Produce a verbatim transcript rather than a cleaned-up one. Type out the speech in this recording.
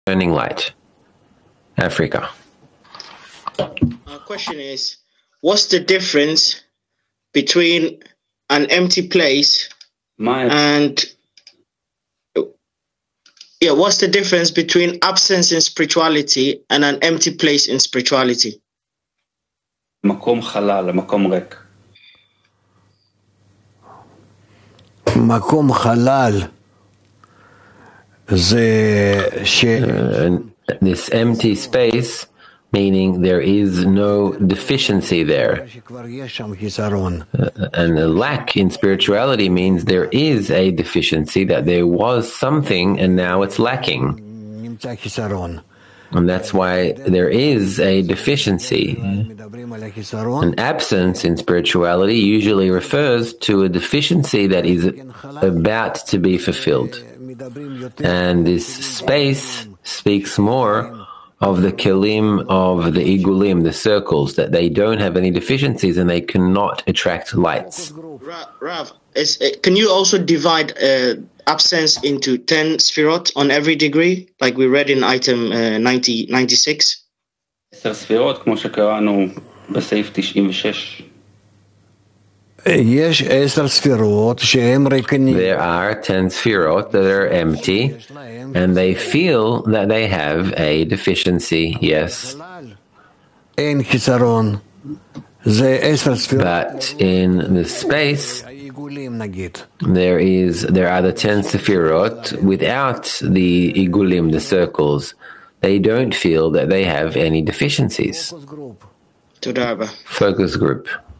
Burning light. Africa. Our question is, what's the difference between an empty place My and yeah, what's the difference between absence in spirituality and an empty place in spirituality? מקום חלל, מקום ריק. מקום חלל זה ש... Uh, this empty space, meaning there is no deficiency there. Uh, and a lack in spirituality means there is a deficiency, that there was something and now it's lacking. And that's why there is a deficiency. An absence in spirituality usually refers to a deficiency that is about to be fulfilled. And this space speaks more of the kelim of the igulim, the circles, that they don't have any deficiencies and they cannot attract lights. Rav, is, uh, can you also divide uh, absence into ten sfirot on every degree, like we read in item uh, ninety, ninety-six? עשר ספירות, כמו שקראנו בסעיף תשעים ושש. יש עשר ספירות שהם ריקנים. There are ten sfirot that are empty and they feel that they have a deficiency, yes. אין חיסרון. זה עשר ספירות. But in the space, העיגולים נגיד. there is there are the ten sefirot without the igulim, the circles. They don't feel that they have any deficiencies. תודה רבה. Focus group.